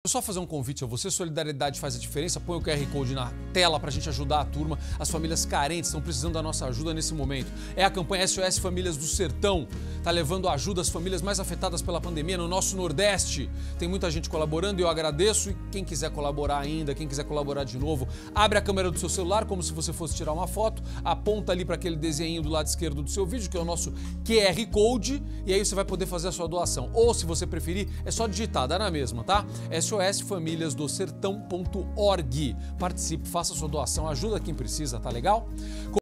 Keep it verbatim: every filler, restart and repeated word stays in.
Só fazer um convite a você, solidariedade faz a diferença, põe o Q R Code na tela pra gente ajudar a turma. As famílias carentes estão precisando da nossa ajuda nesse momento. É a campanha S O S Famílias do Sertão, tá levando ajuda às famílias mais afetadas pela pandemia no nosso Nordeste. Tem muita gente colaborando e eu agradeço. E quem quiser colaborar ainda, quem quiser colaborar de novo, abre a câmera do seu celular como se você fosse tirar uma foto, aponta ali para aquele desenho do lado esquerdo do seu vídeo, que é o nosso Q R Code, e aí você vai poder fazer a sua doação. Ou, se você preferir, é só digitar, dá na mesma, tá? S O S famílias do sertão ponto org. Participe, faça a sua doação, ajuda quem precisa, tá legal?